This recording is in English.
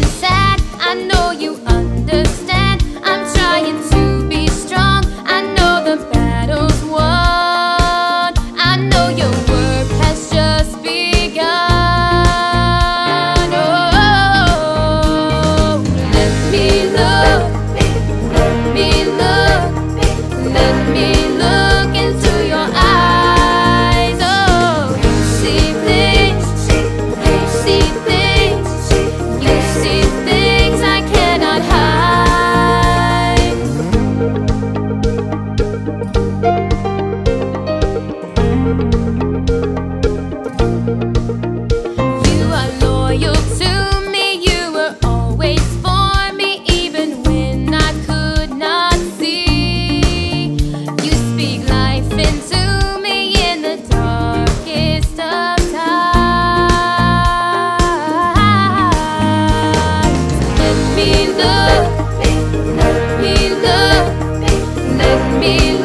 feeling sad, I know you understand. I'm trying to be strong, I know the battle's won. I know your work has just begun. Oh, let me look, let me look, let me look into your eyes. Oh, you see things, you see things, you see things I cannot hide. You are loyal to me, you were always for me, even when I could not see. You speak life into me in the darkest of times. Let me look, let me look, let me look.